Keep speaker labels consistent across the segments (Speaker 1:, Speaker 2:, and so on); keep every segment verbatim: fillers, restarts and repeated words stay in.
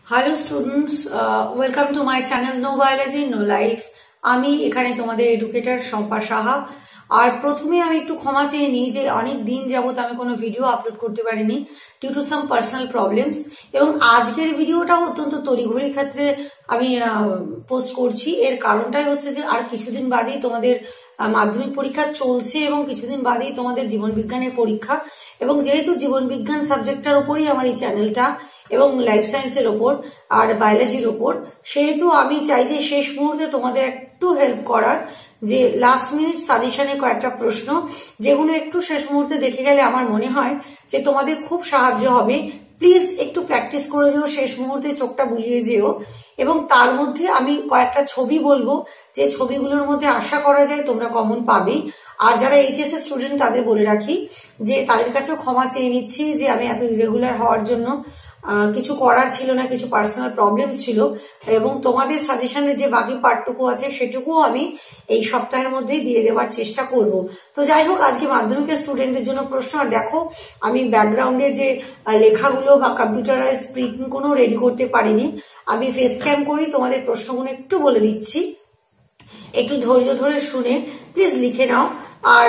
Speaker 1: Hello students, welcome to my channel no biology no life. আমি এখানে তোমাদের educator Shampa Saha. আর প্রথমে আমি একটু ক্ষমা চেয়ে নিই যে অনেক দিন যাবত আমি কোনো ভিডিও আপলোড করতে পারিনি due to some personal problems, এবং আজকের ভিডিওটাও অত্যন্ত তড়িঘড়ি ক্ষেত্রে আমি পোস্ট করছি। এর কারণটাই হচ্ছে যে আর কিছুদিন বাদেই তোমাদের মাধ্যমিক পরীক্ষা চলছে এবং কিছুদিন বাদেই তোমাদের জীবন বিজ্ঞানের পরীক্ষা, এবং যেহেতু জীবন বিজ্ঞান সাবজেক্টটার উপরই আমার এই চ্যানেলটা এবং লাইফ সায়েন্সের ওপর আর বায়োলজির ওপর, সেহেতু আমি চাই যে শেষ মুহূর্তে তোমাদের একটু হেল্প করার, যে লাস্ট মিনিট সাজেশনে কয়েকটা প্রশ্ন যেগুলো একটু শেষ মুহূর্তে দেখে গেলে আমার মনে হয় যে তোমাদের খুব সাহায্য হবে। প্লিজ একটু প্র্যাকটিস করে যেও, শেষ মুহূর্তে চোখটা বুলিয়ে যেও। এবং তার মধ্যে আমি কয়েকটা ছবি বলবো, যে ছবিগুলোর মধ্যে আশা করা যায় তোমরা কমন পাবে। আর যারা এইচএস এর স্টুডেন্ট তাদের বলে রাখি যে তাদের কাছেও ক্ষমা চেয়ে নিচ্ছি যে আমি এত ইরেগুলার হওয়ার জন্য, কিছু করার ছিল না, কিছু পার্সোনাল প্রবলেম ছিল, এবং তোমাদের সাজেশনের যে বাকি পার্টটুকু আছে সেটুকুও আমি এই সপ্তাহের মধ্যেই দিয়ে দেওয়ার চেষ্টা করব। তো যাই হোক, আজকে মাধ্যমিকের স্টুডেন্টদের জন্য প্রশ্ন। আর দেখো, আমি ব্যাকগ্রাউন্ডের যে লেখাগুলো বা কম্পিউটারাইজ প্রিন্ট কোনো রেডি করতে পারিনি, আমি ফেস ক্যাম করেই তোমাদের প্রশ্নগুলো একটু বলে দিচ্ছি। একটু ধৈর্য ধরে শুনে প্লিজ লিখে নাও, আর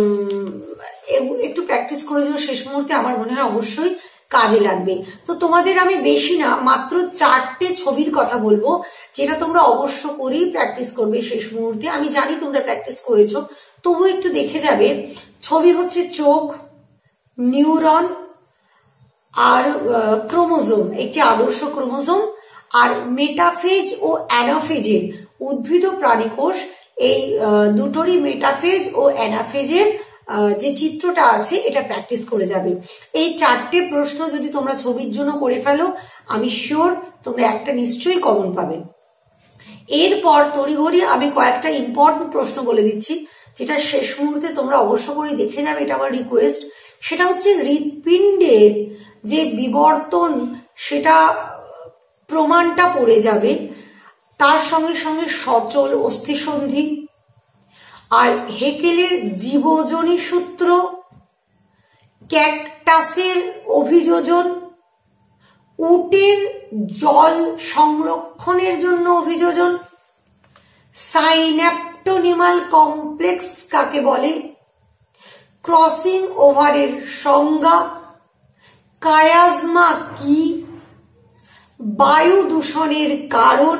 Speaker 1: একটু প্র্যাকটিস করে যাও। শেষ মুহূর্তে আমার মনে হয় অবশ্যই কাজে লাগবে। তো তোমাদের আমি বেশি না, মাত্র চারটে ছবির কথা বলবো, যেটা তোমরা অবশ্য করেই প্র্যাকটিস করবে শেষ মুহূর্তে। আমি জানি তোমরা প্র্যাকটিস করেছো, তবুও একটু দেখে যাবে। ছবি হচ্ছে চোখ, নিউরন আর ক্রোমোজোম, একটি আদর্শ ক্রোমোজোম, আর মেটাফেজ ও অ্যানাফেজের উদ্ভিদ ও প্রাণীকোষ, এই দুটোরই মেটাফেজ ও অ্যানাফেজের যে চিত্রটা আছে এটা প্র্যাকটিস করে যাবে। এই চারটে প্রশ্ন যদি তোমরা ছবির জন্য করে ফেলো, আমি শিওর তোমরা একটা নিশ্চয়ই কমন পাবে। এরপর তড়িঘড়ি আমি কয়েকটা ইম্পর্টেন্ট প্রশ্ন বলে দিচ্ছি, যেটা শেষ মুহূর্তে তোমরা অবশ্য করে দেখে যাবে, এটা আমার রিকোয়েস্ট। সেটা হচ্ছে হৃৎপিণ্ডের যে বিবর্তন, সেটা প্রমাণটা পড়ে যাবে। তার সঙ্গে সঙ্গে সচল অস্থিসন্ধি, আর হেকেলের জীবজনী সূত্র, ক্যাকটাসের অভিযোজন, উটের জল সংরক্ষণের জন্য অভিযোজন, সাইন্যাপটোনিমাল কমপ্লেক্স কাকে বলে, ক্রসিং ওভারের সংজ্ঞা, কায়াজমা কি, বায়ু দূষণের কারণ,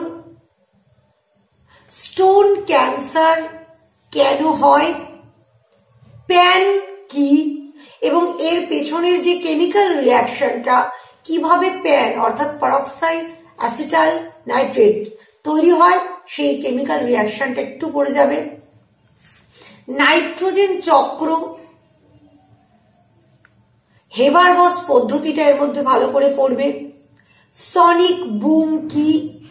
Speaker 1: স্টোন ক্যান্সার কেন হয়, প্যান কি, এবং এর পেছনের যে কেমিক্যাল রিয়াকশনটা, কিভাবে প্যান অর্থাৎ পারক্সাইড অ্যাসিটাইল নাইট্রেট তৈরি হয়, সেই কেমিক্যাল রিয়াকশনটা একটু পড়ে যাবে। নাইট্রোজেন চক্র, হেবারবস পদ্ধতিটা এর মধ্যে ভালো করে পড়বে। সনিক বুম কি,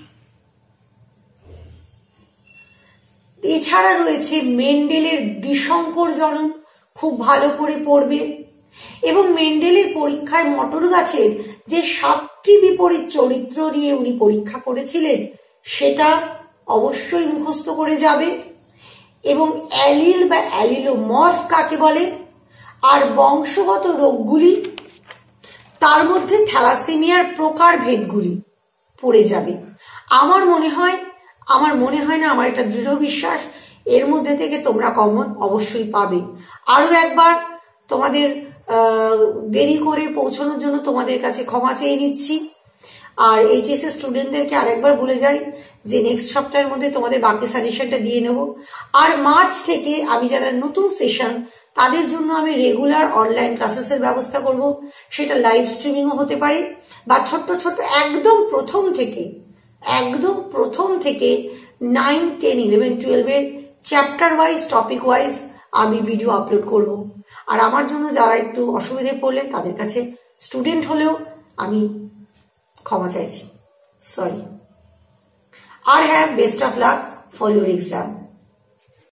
Speaker 1: এছাড়া রয়েছে মেন্ডেলের দ্বিসংকর জনন, খুব ভালো করে পড়বে। এবং মেন্ডেলের পরীক্ষায় মটর গাছের যে সাতটি বিপরীত চরিত্র নিয়ে উনি পরীক্ষা করেছিলেন, সেটা অবশ্যই মুখস্থ করে যাবে। এবং অ্যালিল বা অ্যালিলোমর্ফ কাকে বলে, আর বংশগত রোগগুলি, তার মধ্যে থ্যালাসেমিয়ার প্রকার ভেদগুলি পড়ে যাবে। আমার মনে হয় আমার মনে হয় না, আমার এটা দৃঢ় বিশ্বাস, এর মধ্যে থেকে তোমরা কমন অবশ্যই পাবে। আরো একবার তোমাদের দেরি করে পৌঁছানোর জন্য তোমাদের কাছে ক্ষমা চেয়ে নিচ্ছি। আর এইচএস এর স্টুডেন্টদেরকে আরেকবার বলে যাই যে নেক্সট সপ্তাহের মধ্যে তোমাদের বাকি সাজেশনটা দিয়ে নেব। আর মার্চ থেকে আমি যারা নতুন সেশন, তাদের জন্য আমি রেগুলার অনলাইন ক্লাসেসের ব্যবস্থা করব। সেটা লাইভ স্ট্রিমিংও হতে পারে, বা ছোট্ট ছোট্ট একদম প্রথম থেকে একদম প্রথম থেকে নাইন টেন ইলেভেন টুয়েলভের চ্যাপ্টার ওয়াইজ, টপিক ওয়াইজ আমি ভিডিও আপলোড করব। আর আমার জন্য যারা একটু অসুবিধে পড়লে, তাদের কাছে স্টুডেন্ট হলেও আমি ক্ষমা চাইছি, সরি। আর হ্যাঁ, best of luck for your exam.